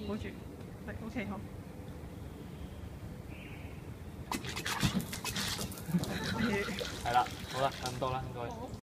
保住，係 OK 好。 係啦，好啦，咁多啦，應該。